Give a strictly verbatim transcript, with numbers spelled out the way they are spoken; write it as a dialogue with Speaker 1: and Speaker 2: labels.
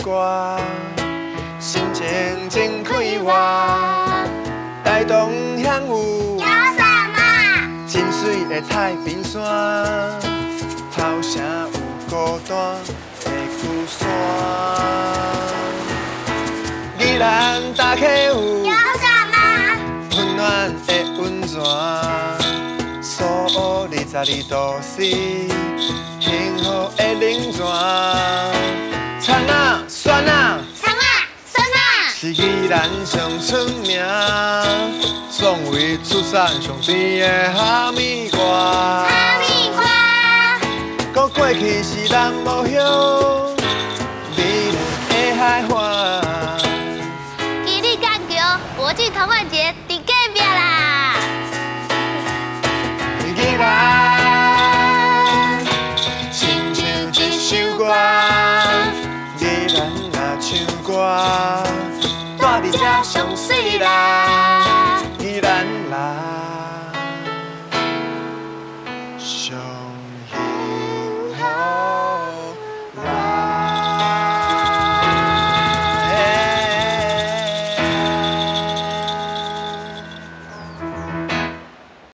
Speaker 1: 歌，心情真快活。台东乡有
Speaker 2: 有什么？
Speaker 1: 真水的太平山，炮声有孤单的旧山。宜兰大溪有
Speaker 2: 有什么？
Speaker 1: 温暖的温泉，所有二十二都市幸福的冷泉。葱仔、蒜仔，
Speaker 2: 葱啊，蒜啊，
Speaker 1: 是宜兰上出名，壮为出产上甜的哈密瓜。
Speaker 2: 哈密瓜，
Speaker 1: 搁过去是人无乡，美丽的海岸。
Speaker 2: 吉利干桥国际童玩节伫隔壁啦。
Speaker 1: 宜兰，亲像一首歌，宜兰若唱歌，住伫这上水啦，宜兰啦，上。